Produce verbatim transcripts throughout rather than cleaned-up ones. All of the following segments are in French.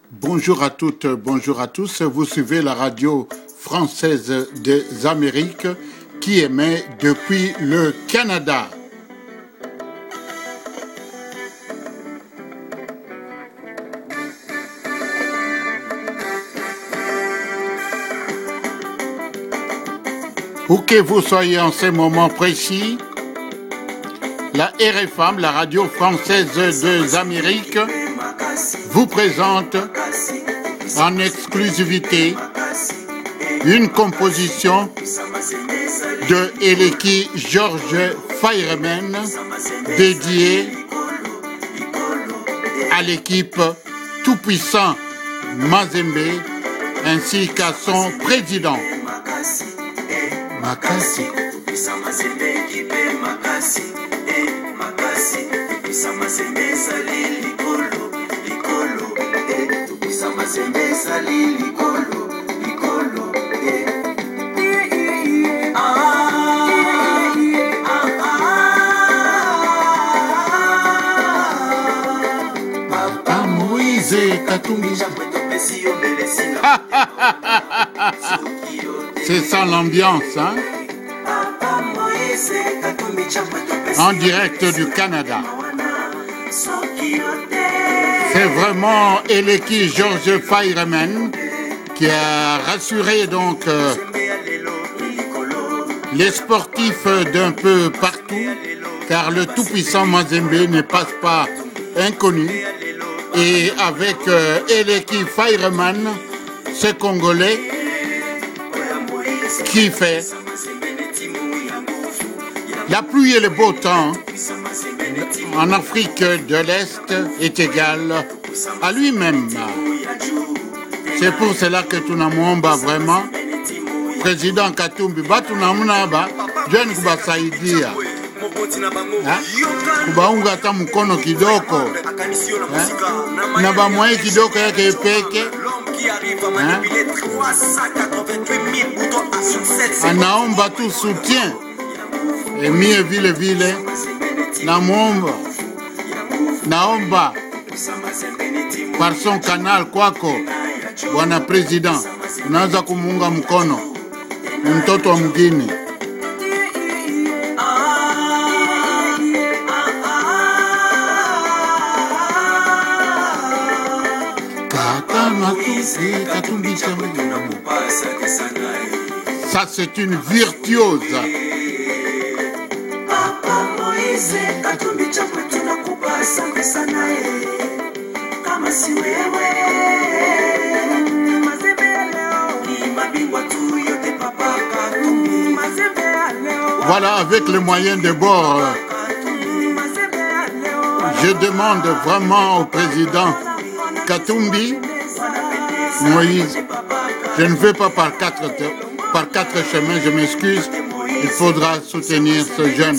Bonjour à toutes, bonjour à tous. Vous suivez la radio française des Amériques qui émet depuis le Canada. Où que vous soyez en ce moment précis, la R F A M, la radio française des Amériques, vous présente en exclusivité une composition de Eleki George Fireman dédiée à l'équipe tout-puissant Mazembe ainsi qu'à son président. Makasi. Papa Moïse Katumbi. C'est ça l'ambiance, hein? En direct du Canada. C'est vraiment Eleki George Fireman qui a rassuré donc euh, les sportifs d'un peu partout, car le tout-puissant Mazembe ne passe pas inconnu. Et avec euh, Eleki Fireman, ce Congolais qui fait la pluie et le beau temps en Afrique de l'Est est égal à lui-même. C'est pour cela que tunamwomba vraiment Président Katumbi batunamunaba jeune kubasaidia kubaunga hata mkono kidogo na bamwai kidogo yake peke. Anaomba tout soutien et mie vile vile namwomba naomba par son canal kwako bwana president unaweza kumuunga mkono mtoto wa mgini. Ça c'est une virtuose. Voilà, avec les moyens de bord, je demande vraiment au président Katumbi, Moïse, je ne veux pas par quatre, par quatre chemins, je m'excuse, il faudra soutenir ce jeune.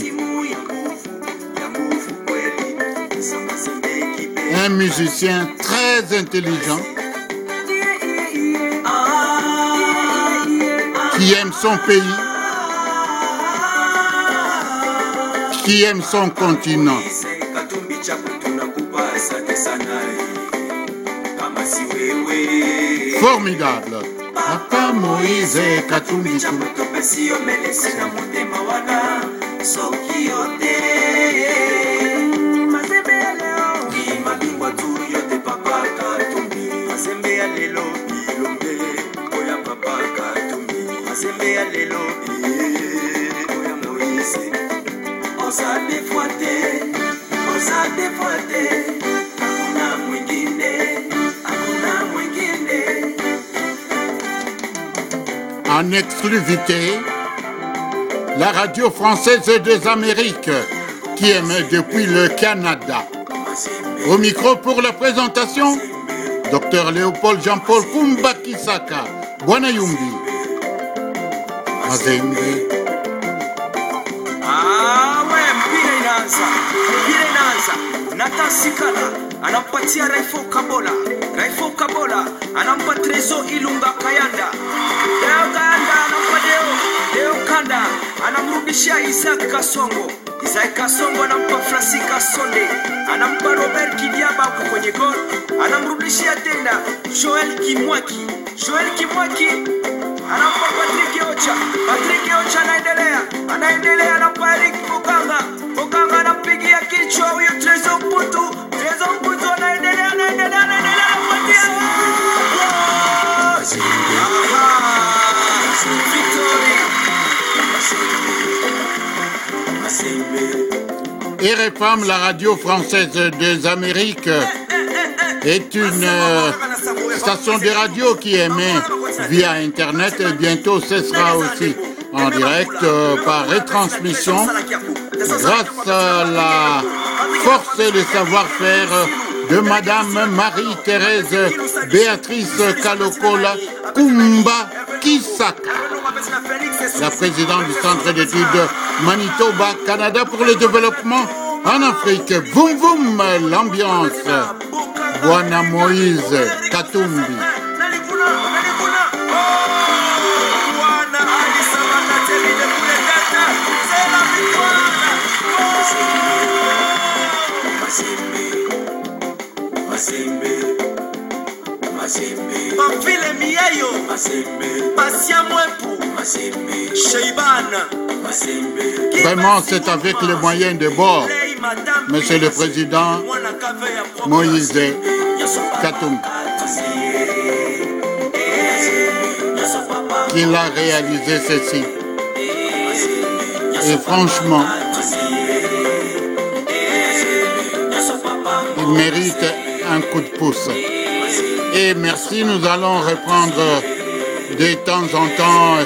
Un musicien très intelligent, qui aime son pays, qui aime son continent. Formidable. Papa Moïse Katumbi. En exclusivité, la radio française des Amériques qui émet depuis le Canada. Au micro pour la présentation, docteur Léopold Jean-Paul Kumba Kisaka, Bwana Yumbi. Mazembe. Ah ouais, mpira inaanza. Mpira inaanza. Nathan Sikala anampatia Raifo Kabola. Raifo Kabola anampa Trezo Ilunga Kayanda. Deo Kayanda anampa Deo. Deo Kanda anamrudishia Isaac Kasongo. Isaac Kasongo anampa Francisca Sonde. Anampa Robert Kidiaba kwenye gol. Anamrudishia tena Joel Kimwaki. Joel Kimwaki anampa Patrick Ocha. Patrick Ocha anaendelea, anaendelea anampa Eric Mukanga. Mukanga anampigia kichwa huyu Trezo Mputu. Trezo Mputu anaendelea, anaendelea, anaendelea anapatia. Victory. R F M, la radio française des Amériques, est une euh, station de radio qui émet via Internet et bientôt ce sera aussi en direct euh, par retransmission grâce à la force et le savoir-faire de Madame Marie-Thérèse Béatrice Kalokola Kumba Kisaka, la présidente du Centre d'études Manitoba Canada pour le développement en Afrique. Voum voum, l'ambiance. Bwana Moïse Katumbi. Pamphile Mieyo, Passia Mwepu, Sheibana. Vraiment, c'est avec les moyens de bord, Monsieur le Président Moïse Katumbi, qu'il a réalisé ceci. Et franchement, il mérite un coup de pouce. Et merci, nous allons reprendre de temps en temps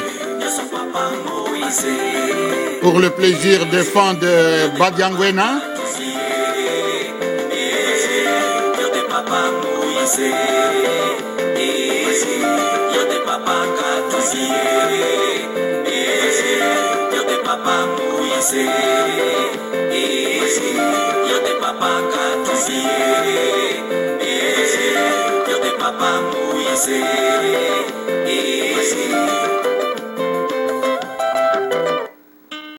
pour le plaisir de fond de Badiangwena. Papa,